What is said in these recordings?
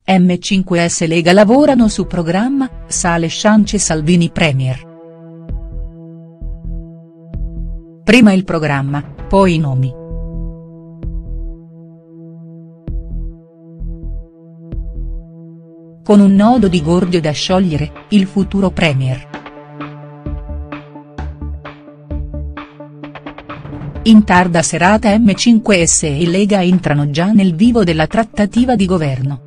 M5S Lega lavorano su programma, sale Ciance Salvini Premier. Prima il programma, poi i nomi. Con un nodo di Gordio da sciogliere, il futuro Premier. In tarda serata M5S e Lega entrano già nel vivo della trattativa di governo.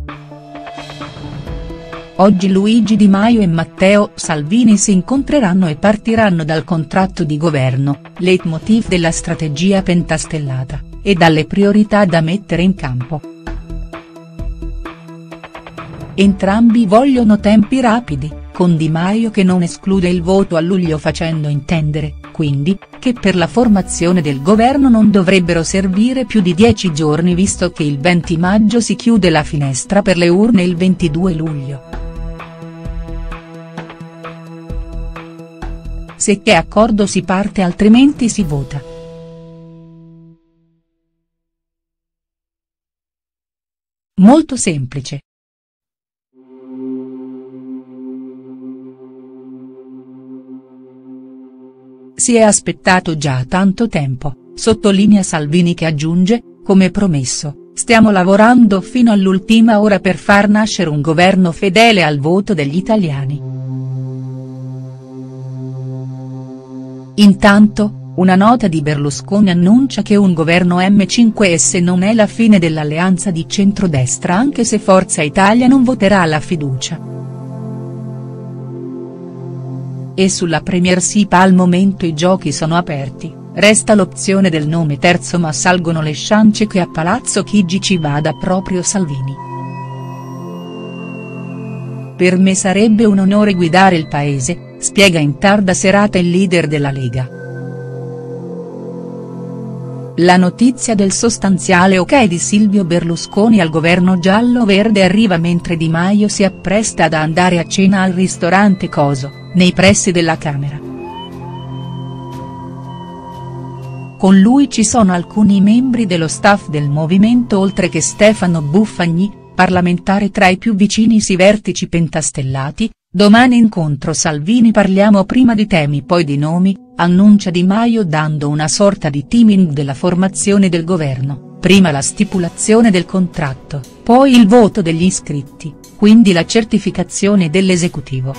Oggi Luigi Di Maio e Matteo Salvini si incontreranno e partiranno dal contratto di governo, leitmotiv della strategia pentastellata, e dalle priorità da mettere in campo. Entrambi vogliono tempi rapidi, con Di Maio che non esclude il voto a luglio facendo intendere, quindi, che per la formazione del governo non dovrebbero servire più di 10 giorni visto che il 20 maggio si chiude la finestra per le urne e il 22 luglio. Se c'è accordo si parte altrimenti si vota. Molto semplice. Si è aspettato già tanto tempo, sottolinea Salvini che aggiunge, come promesso, stiamo lavorando fino all'ultima ora per far nascere un governo fedele al voto degli italiani. Intanto, una nota di Berlusconi annuncia che un governo M5S non è la fine dell'alleanza di centrodestra anche se Forza Italia non voterà la fiducia. E sulla Premiership al momento i giochi sono aperti, resta l'opzione del nome terzo ma salgono le ciance che a Palazzo Chigi ci vada proprio Salvini. Per me sarebbe un onore guidare il paese, spiega in tarda serata il leader della Lega. La notizia del sostanziale ok di Silvio Berlusconi al governo giallo-verde arriva mentre Di Maio si appresta ad andare a cena al ristorante Coso, nei pressi della Camera. Con lui ci sono alcuni membri dello staff del movimento oltre che Stefano Buffagni, parlamentare tra i più vicini ai vertici pentastellati. Domani incontro Salvini parliamo prima di temi poi di nomi, annuncia Di Maio dando una sorta di teaming della formazione del governo, prima la stipulazione del contratto, poi il voto degli iscritti, quindi la certificazione dell'esecutivo.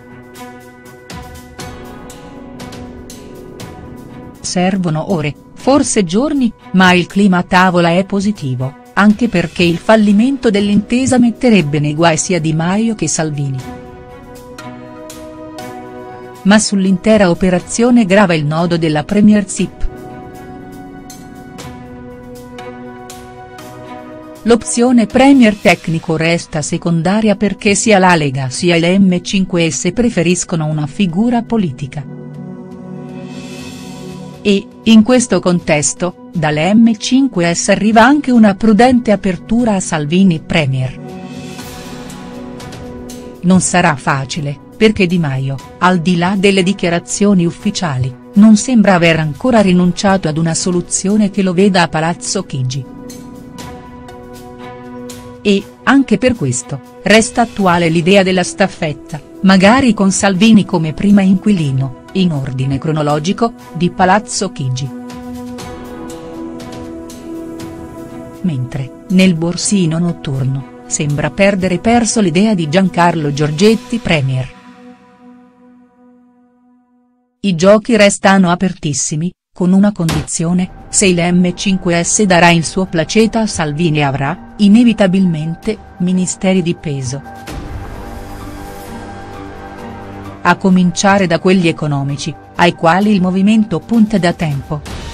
Servono ore, forse giorni, ma il clima a tavola è positivo, anche perché il fallimento dell'intesa metterebbe nei guai sia Di Maio che Salvini. Ma sull'intera operazione grava il nodo della Premiership. L'opzione Premier tecnico resta secondaria perché sia la Lega sia il M5S preferiscono una figura politica. E, in questo contesto, dall'M5S arriva anche una prudente apertura a Salvini Premier. Non sarà facile, perché Di Maio, al di là delle dichiarazioni ufficiali, non sembra aver ancora rinunciato ad una soluzione che lo veda a Palazzo Chigi. E, anche per questo, resta attuale l'idea della staffetta, magari con Salvini come prima inquilino, in ordine cronologico, di Palazzo Chigi. Mentre, nel borsino notturno, sembra perdere perso l'idea di Giancarlo Giorgetti Premier. I giochi restano apertissimi, con una condizione, se il M5S darà il suo placeta a Salvini avrà, inevitabilmente, ministeri di peso. A cominciare da quelli economici, ai quali il movimento punta da tempo.